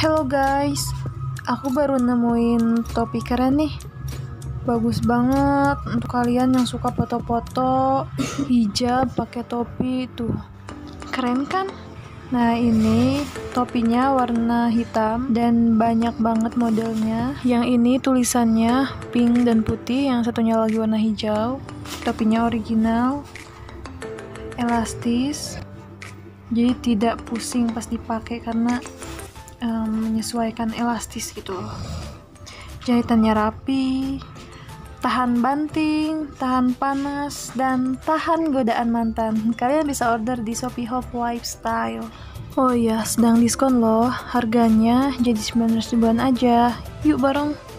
Hello guys, aku baru nemuin topi keren nih. Bagus banget untuk kalian yang suka foto-foto hijab pakai topi tuh. Keren kan? Nah, ini topinya warna hitam dan banyak banget modelnya. Yang ini tulisannya pink dan putih, yang satunya lagi warna hijau. Topinya original, elastis. Jadi tidak pusing pas dipakai karena menyesuaikan elastis gitu. Jahitannya rapi, tahan banting, tahan panas, dan tahan godaan mantan. Kalian bisa order di Shopee Hop Wife Style. Oh iya, sedang diskon loh. Harganya jadi 19 ribuan aja. Yuk bareng.